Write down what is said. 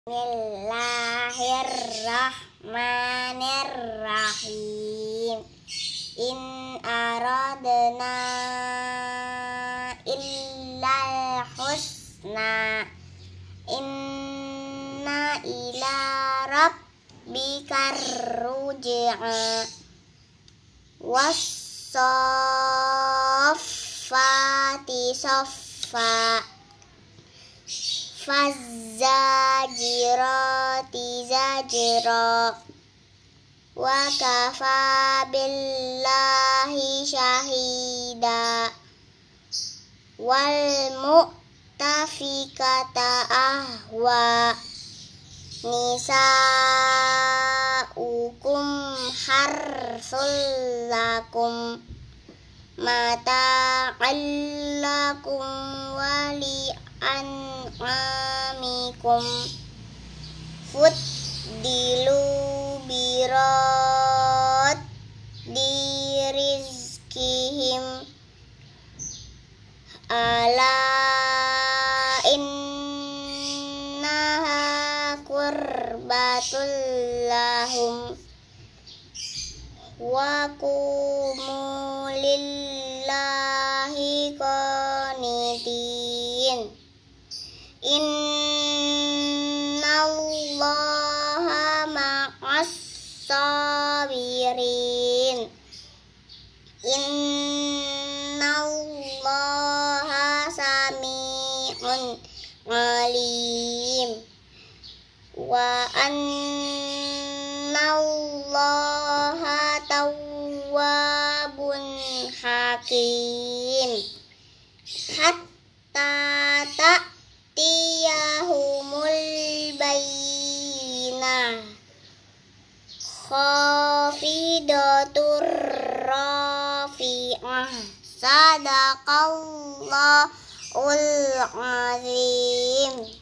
Bismillahirrahmanirrahim. In aradna illal husna. Inna ila rabbikar ruj'a. Was-saffati saffa. Fazzajirati zajra. Wa kafa billahi syahida. Wal mu'tafikata ahwa. Nisa'ukum harsul lakum. Mata'allakum wali an'amikum. Fuddilu birat dirizkihim. Ala innaha qurbatul lahum. Wa qumu lillahi qanitin. Innallaha ma'as sabirin. Innallaha sami'un alim. Wa annallaha tawwabun hakim. Hatta ta'tiyahumul bayyinah. Khafidatur rafi'ah. Sadaqallahul azim.